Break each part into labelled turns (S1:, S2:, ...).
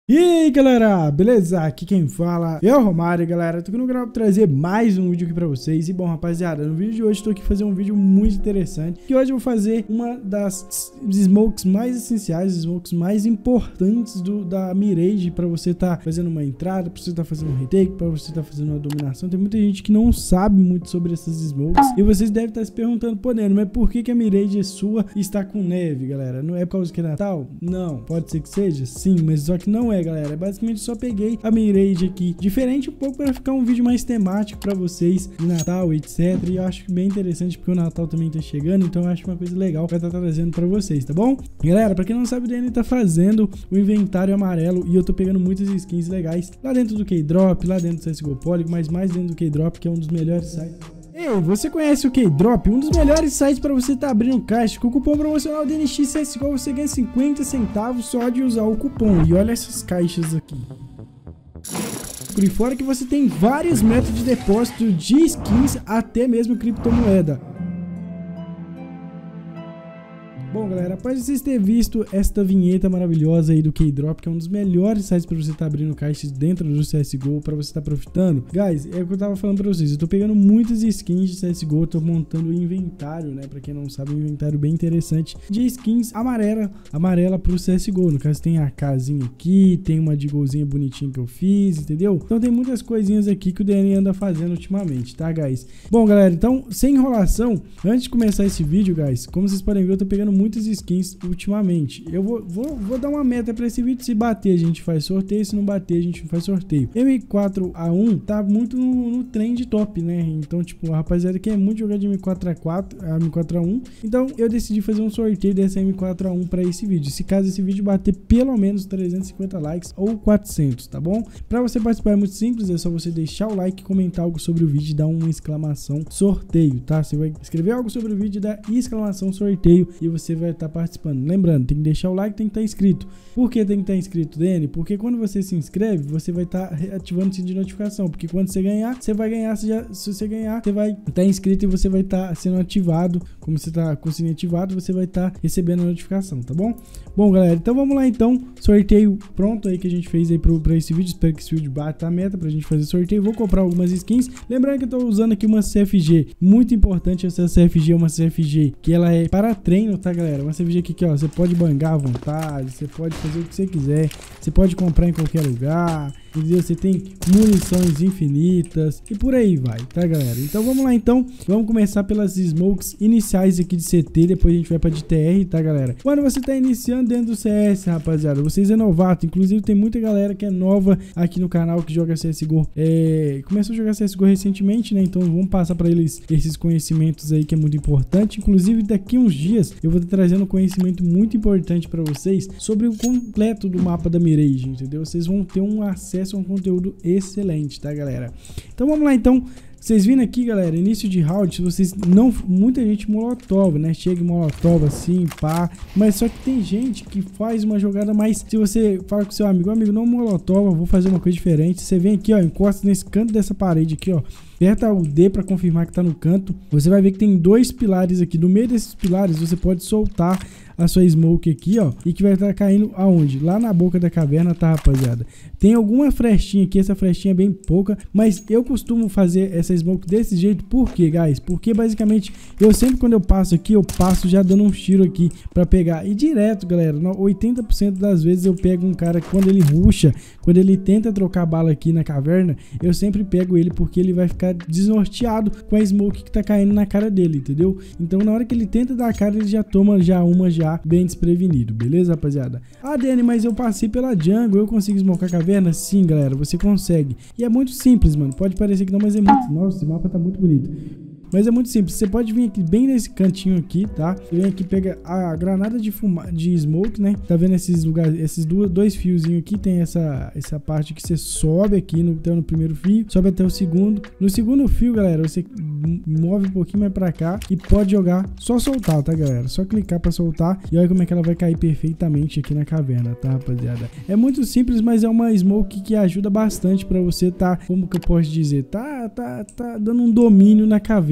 S1: E aí galera, beleza? Aqui quem fala é o Romário, galera. Tô aqui no canal pra trazer mais um vídeo aqui pra vocês. E bom, rapaziada, no vídeo de hoje tô aqui fazer um vídeo muito interessante. Que hoje eu vou fazer uma das smokes mais essenciais, smokes mais importantes da Mirage. Pra você tá fazendo uma entrada, pra você tá fazendo um retake, pra você tá fazendo uma dominação. Tem muita gente que não sabe muito sobre essas smokes. E vocês devem estar se perguntando, pô, Neno, mas por que a Mirage é sua e está com neve, galera? Não é por causa que é Natal? Não, pode ser que seja, sim, mas só que não é, galera. Basicamente só peguei a Mirage aqui diferente um pouco para ficar um vídeo mais temático para vocês de Natal, etc. E eu acho bem interessante porque o Natal também tá chegando, então eu acho uma coisa legal para estar trazendo para vocês, tá bom? Galera, para quem não sabe, o DN tá fazendo o inventário amarelo e eu tô pegando muitas skins legais lá dentro do Keydrop, lá dentro do CSGO Polygon, mas mais dentro do Keydrop, que é um dos melhores sites. Ei, você conhece o Keydrop? Um dos melhores sites para você estar abrindo caixa. Com o cupom promocional DNX CSGO você ganha 50 centavos só de usar o cupom. E olha essas caixas aqui. Por fora que você tem vários métodos de depósito de skins, até mesmo criptomoeda. Bom, galera, após vocês terem visto esta vinheta maravilhosa aí do Keydrop, que é um dos melhores sites para você estar abrindo caixas dentro do CSGO, para você estar profitando, guys, é o que eu tava falando para vocês, eu tô pegando muitas skins de CSGO, tô montando o inventário, né, para quem não sabe, um inventário bem interessante de skins amarela pro CSGO, no caso tem a casinha aqui, tem uma de golzinha bonitinha que eu fiz, entendeu? Então tem muitas coisinhas aqui que o DN anda fazendo ultimamente, tá, guys? Bom, galera, então, sem enrolação, antes de começar esse vídeo, guys, como vocês podem ver, eu tô pegando muitas skins ultimamente. Eu vou dar uma meta para esse vídeo. Se bater, a gente faz sorteio. Se não bater, a gente não faz sorteio. M4A1 tá muito no trend top, né? Então, tipo, a rapaziada quer muito jogar de M4A1. Então, eu decidi fazer um sorteio dessa M4A1 para esse vídeo. Se caso esse vídeo bater pelo menos 350 likes ou 400, tá bom? Para você participar é muito simples. É só você deixar o like, comentar algo sobre o vídeo e dar uma exclamação sorteio, tá? Você vai escrever algo sobre o vídeo e dar exclamação sorteio e você vai estar participando. Lembrando, tem que deixar o like, tem que estar inscrito. Por que tem que estar inscrito, Dani? Porque quando você se inscreve, você vai estar ativando o sininho de notificação. Porque quando você ganhar, você vai ganhar. Se você ganhar, você vai estar inscrito e você vai estar sendo ativado. Como você está com o sininho ativado, você vai estar recebendo a notificação, tá bom? Bom, galera, então vamos lá então. Sorteio pronto aí que a gente fez aí para esse vídeo. Espero que esse vídeo bata a meta pra gente fazer sorteio. Vou comprar algumas skins. Lembrando que eu tô usando aqui uma CFG. Muito importante, essa CFG é uma CFG que ela é para treino, tá, galera? Uma CFG aqui, ó, você pode bangar à vontade, você pode fazer o que você quiser, você pode comprar em qualquer lugar, entendeu? Você tem munições infinitas e por aí vai, tá, galera? Então vamos lá, então, vamos começar pelas smokes iniciais aqui de CT, depois a gente vai pra de TR, tá, galera? Quando você tá iniciando dentro do CS, rapaziada, vocês é novato, inclusive tem muita galera que é nova aqui no canal que joga CSGO, começou a jogar CSGO recentemente, né? Então vamos passar pra eles esses conhecimentos aí que é muito importante, inclusive daqui uns dias eu vou estar trazendo um conhecimento muito importante pra vocês sobre o completo do mapa da Mirage, entendeu? Vocês vão ter um acesso a um conteúdo excelente, tá, galera? Então vamos lá, então. Vocês vindo aqui, galera, início de round, se vocês não... Muita gente molotov, né? Chega em molotov assim, pá. Mas só que tem gente que faz uma jogada mais... Se você fala com seu amigo, não molotov, eu vou fazer uma coisa diferente. Você vem aqui, ó, encosta nesse canto dessa parede aqui, ó. Aperta o D para confirmar que tá no canto. Você vai ver que tem dois pilares aqui. No meio desses pilares, você pode soltar a sua smoke aqui, ó, e que vai estar caindo aonde? Lá na boca da caverna, tá, rapaziada? Tem alguma flechinha aqui, essa flechinha é bem pouca, mas eu costumo fazer essa smoke desse jeito, por quê, guys? Porque basicamente, eu sempre quando eu passo aqui, eu passo já dando um tiro aqui pra pegar, e direto, galera, 80% das vezes eu pego um cara, quando ele rusha, quando ele tenta trocar bala aqui na caverna, eu sempre pego ele, porque ele vai ficar desnorteado com a smoke que tá caindo na cara dele, entendeu? Então na hora que ele tenta dar a cara, ele já toma uma bem desprevenido, beleza, rapaziada? Ah, Dani, mas eu passei pela jungle, eu consigo smocar a caverna? Sim, galera, você consegue. E é muito simples, mano, pode parecer que não, mas é muito... Nossa, esse mapa tá muito bonito. Mas é muito simples, você pode vir aqui bem nesse cantinho aqui, tá? Você vem aqui, pega a granada de smoke, né? Tá vendo esses lugares, esses dois fiozinhos aqui, tem essa parte que você sobe aqui no primeiro fio, sobe até o segundo. No segundo fio, galera, você move um pouquinho mais pra cá e pode jogar, só soltar, tá, galera? Só clicar pra soltar e olha como é que ela vai cair perfeitamente aqui na caverna, tá, rapaziada? É muito simples, mas é uma smoke que ajuda bastante pra você tá, como que eu posso dizer? Tá dando um domínio na caverna,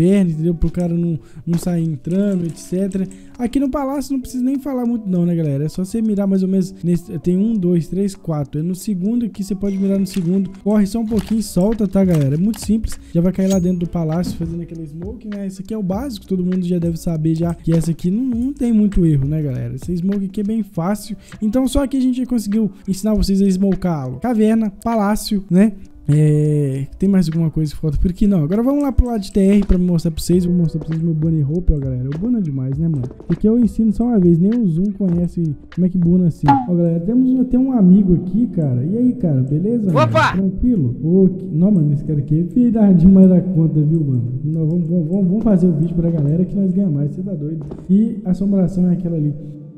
S1: caverna, entendeu? Pro cara não sair entrando, etc. Aqui no palácio não precisa nem falar muito não, né, galera? É só você mirar mais ou menos nesse... Tem 1, 2, 3, 4. É no segundo aqui, você pode mirar no segundo. Corre só um pouquinho e solta, tá, galera? É muito simples. Já vai cair lá dentro do palácio fazendo aquele smoke, né? Esse aqui é o básico, todo mundo já deve saber já que essa aqui não tem muito erro, né, galera? Esse smoke aqui é bem fácil. Então só aqui a gente conseguiu ensinar vocês a smocar caverna, palácio, né? Tem mais alguma coisa que falta por aqui? Não, agora vamos lá pro lado de TR pra mostrar pra vocês. Vou mostrar pra vocês meu bunny hope, ó, galera. O buna é demais, né, mano? Porque eu ensino só uma vez, nem o Zoom conhece como é que buna assim. Ó, galera, temos até um amigo aqui, cara. E aí, cara, beleza?
S2: Opa!
S1: Mano? Tranquilo? Não, mano, esse cara aqui é filha demais da conta, viu, mano? Nós vamos fazer o vídeo pra galera que nós ganhamos mais, você tá doido? E a assombração é aquela ali.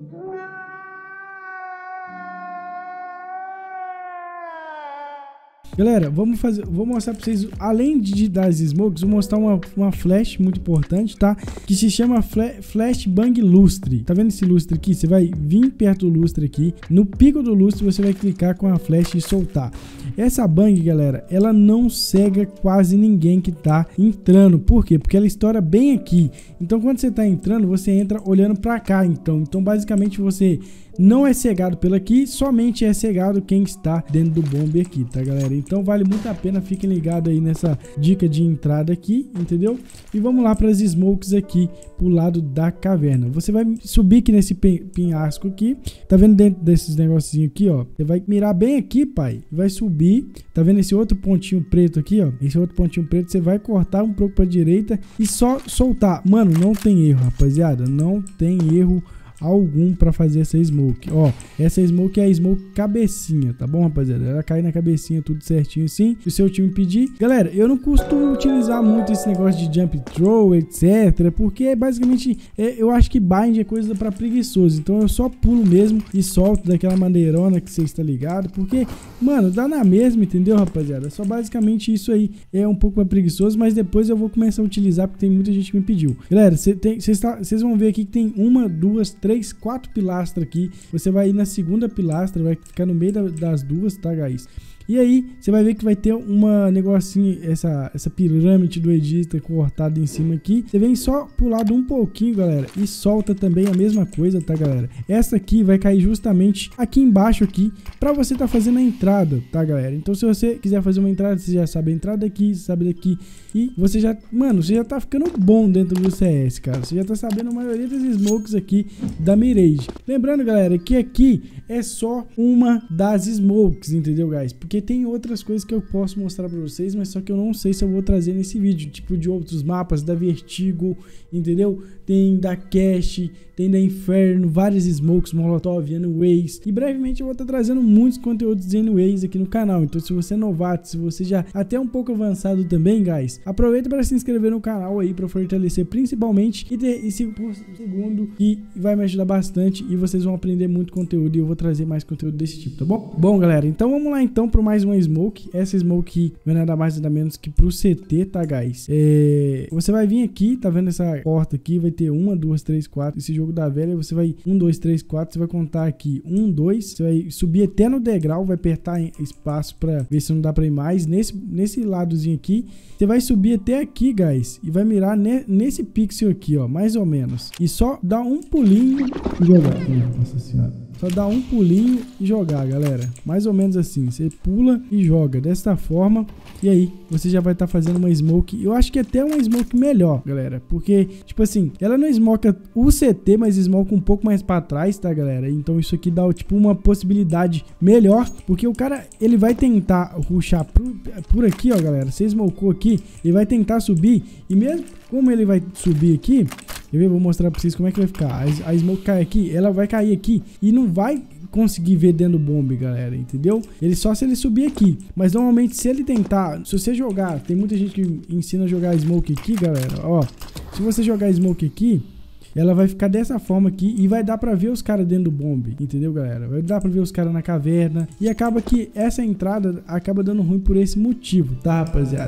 S1: Galera, vou mostrar pra vocês, além de dar as smokes, vou mostrar uma flash muito importante, tá? Que se chama Flash Bang Lustre. Tá vendo esse lustre aqui? Você vai vir perto do lustre aqui. No pico do lustre, você vai clicar com a flash e soltar. Essa bang, galera, ela não cega quase ninguém que tá entrando. Por quê? Porque ela estoura bem aqui. Então, quando você tá entrando, você entra olhando pra cá. Então basicamente, você não é cegado pelo aqui, somente é cegado quem está dentro do bombe aqui, tá, galera? Então vale muito a pena, fiquem ligados aí nessa dica de entrada aqui, entendeu? E vamos lá para as smokes aqui pro lado da caverna. Você vai subir aqui nesse penhasco aqui, tá vendo dentro desses negocinhos aqui, ó? Você vai mirar bem aqui, pai, vai subir, tá vendo esse outro pontinho preto aqui, ó? Esse outro pontinho preto, você vai cortar um pouco pra direita e só soltar. Mano, não tem erro, rapaziada, não tem erro algum pra fazer essa smoke. Ó, essa smoke é a smoke cabecinha, tá bom, rapaziada? Ela cai na cabecinha tudo certinho assim, se o seu time pedir. Galera, eu não costumo utilizar muito esse negócio de jump throw, etc, porque basicamente eu acho que bind é coisa pra preguiçoso, então eu só pulo mesmo e solto daquela maneirona que você está ligado, porque, mano, dá na mesma, entendeu, rapaziada? Só basicamente isso aí é um pouco pra preguiçoso, mas depois eu vou começar a utilizar porque tem muita gente que me pediu. Galera, vocês vão ver aqui que tem 1, 2, 3, 4 pilastras aqui. Você vai ir na segunda pilastra, vai ficar no meio das duas, tá, guys? E aí, você vai ver que vai ter uma negocinho, essa pirâmide do Edita cortada em cima aqui. Você vem só pro lado um pouquinho, galera, e solta também a mesma coisa, tá, galera? Essa aqui vai cair justamente aqui embaixo aqui, pra você tá fazendo a entrada, tá, galera? Então, se você quiser fazer uma entrada, você já sabe a entrada aqui, sabe daqui. E você já, mano, você já tá ficando bom dentro do CS, cara. Você já tá sabendo a maioria das smokes aqui da Mirage. Lembrando, galera, que aqui é só uma das smokes, entendeu, guys? Porque tem outras coisas que eu posso mostrar pra vocês, mas só que eu não sei se eu vou trazer nesse vídeo, tipo de outros mapas, da Vertigo, entendeu? Tem da Cache, tem da Inferno, várias smokes, Molotov, Anyways, e brevemente eu vou estar trazendo muitos conteúdos de Anyways aqui no canal. Então se você é novato, se você já até um pouco avançado também, guys, aproveita para se inscrever no canal aí, para fortalecer principalmente, e segundo, que vai me ajudar bastante e vocês vão aprender muito conteúdo e eu vou trazer mais conteúdo desse tipo, tá bom? Bom, galera, então vamos lá então para mais uma smoke. Essa smoke não é nada mais nada menos que pro CT, tá, guys? Você vai vir aqui, tá vendo essa porta aqui, vai ter 1, 2, 3, 4, esse jogo da velha, você vai 1, 2, 3, 4, você vai contar aqui 1, 2, você vai subir até no degrau, vai apertar espaço pra ver se não dá pra ir mais, nesse ladozinho aqui, você vai subir até aqui, guys, e vai mirar nesse pixel aqui, ó, mais ou menos, e só dá um pulinho e jogar. Nossa senhora. Só dá um pulinho e jogar, galera. Mais ou menos assim. Você pula e joga desta forma. E aí, você já vai estar fazendo uma smoke. Eu acho que até uma smoke melhor, galera. Porque, tipo assim, ela não smoca o CT, mas smoca um pouco mais pra trás, tá, galera? Então isso aqui dá, tipo, uma possibilidade melhor. Porque o cara, ele vai tentar rushar por aqui, ó, galera. Você smocou aqui, ele vai tentar subir. E mesmo como ele vai subir aqui... Eu vou mostrar pra vocês como é que vai ficar. A smoke cai aqui, ela vai cair aqui e não vai conseguir ver dentro do bombe, galera, entendeu? Ele só se ele subir aqui. Mas normalmente se ele tentar, se você jogar, tem muita gente que ensina a jogar smoke aqui, galera, ó. Se você jogar smoke aqui, ela vai ficar dessa forma aqui e vai dar pra ver os caras dentro do bombe, entendeu, galera? Vai dar pra ver os caras na caverna e acaba que essa entrada acaba dando ruim por esse motivo, tá, rapaziada?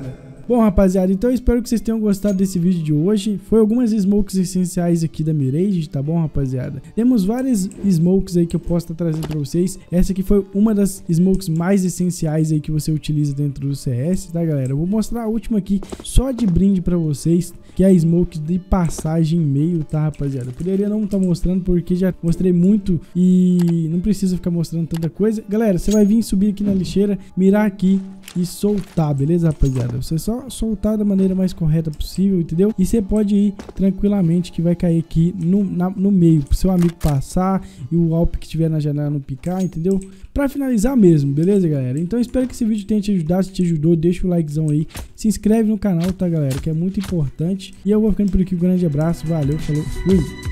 S1: Bom, rapaziada, então eu espero que vocês tenham gostado desse vídeo de hoje. Foi algumas smokes essenciais aqui da Mirage, tá bom, rapaziada? Temos várias smokes aí que eu posso estar trazendo pra vocês. Essa aqui foi uma das smokes mais essenciais aí que você utiliza dentro do CS, tá, galera? Eu vou mostrar a última aqui só de brinde pra vocês, que é a smoke de passagem meio, tá, rapaziada? Eu poderia não estar mostrando porque já mostrei muito e não precisa ficar mostrando tanta coisa. Galera, você vai vir subir aqui na lixeira, mirar aqui e soltar, beleza, rapaziada? Você só soltar da maneira mais correta possível, entendeu? E você pode ir tranquilamente que vai cair aqui no meio, pro seu amigo passar e o Alp que estiver na janela não picar, entendeu? Pra finalizar mesmo, beleza, galera? Então espero que esse vídeo tenha te ajudado. Se te ajudou, deixa o likezão aí, se inscreve no canal, tá, galera? Que é muito importante. E eu vou ficando por aqui, um grande abraço, valeu, falou, fui!